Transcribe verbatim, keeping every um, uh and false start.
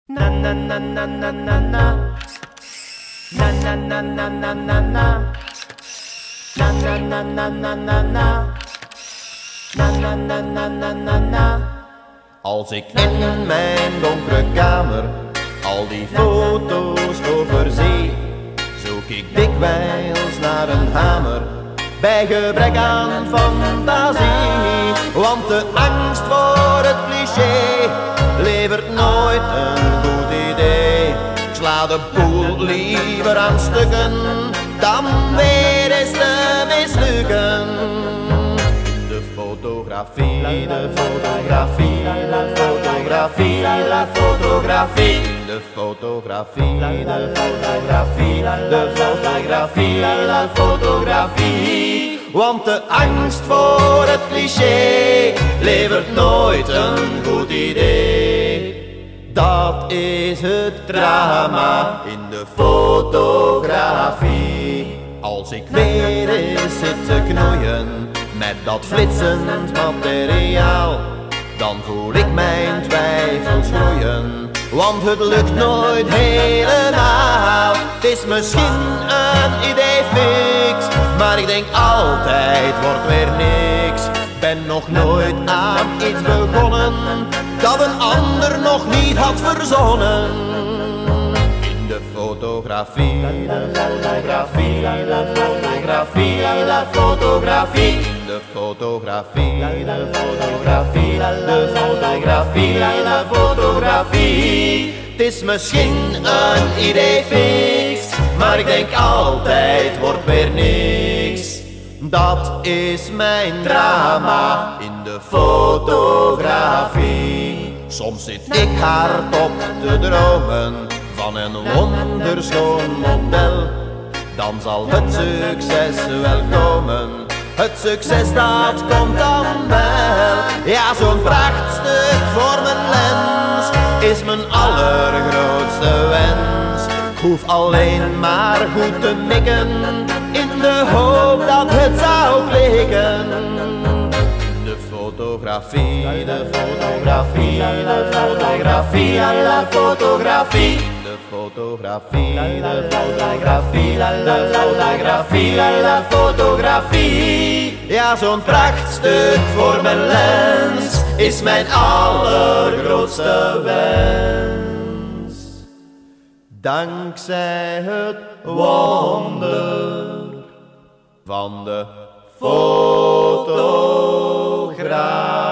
Na na na na na na na. Na na na na na na na. Na na na na na na na. Na na na na na na na. Als ik in mijn donkere kamer al die foto's overzie, zoek ik dikwijls naar een hamer, bij gebrek aan fantasie. Want de angst voor het cliché levert nooit een goed idee. Ik sla de boel liever aan stukken dan weer eens te mislukken. De fotografie, de fotografie, de fotografie, de fotografie, de fotografie, de fotografie, de fotografie, de fotografie. Want de angst voor het cliché levert nooit een goed idee. Dat is het drama in de fotografie. Als ik weer eens zit te knoeien met dat flitsend materiaal, dan voel ik mijn twijfels groeien, want het lukt nooit helemaal. Het is misschien een idee fix, maar ik denk altijd wordt weer niks. Ben nog nooit aan iets begonnen dat een ander nog niet had verzonnen. In de fotografie, de fotografie, de fotografie, de fotografie, de fotografie, de fotografie, de fotografie, de fotografie. Het is misschien een idee fix, maar ik denk altijd wordt weer niks. Dat is mijn drama in de fotografie. Soms zit ik hardop te dromen van een wonderschoon model. Dan zal het succes wel komen, het succes dat komt dan wel. Ja, zo'n prachtstuk voor mijn lens is mijn allergrootste wens. Ik hoef alleen maar goed te mikken, in de hoop dat het zou klikken. De fotografie, de fotografie, de fotografie, de fotografie, de fotografie, de fotografie, de fotografie, de fotografie. Ja, zo'n prachtstuk voor mijn lens is mijn allergrootste wens. Dankzij het wonder van de fotografie.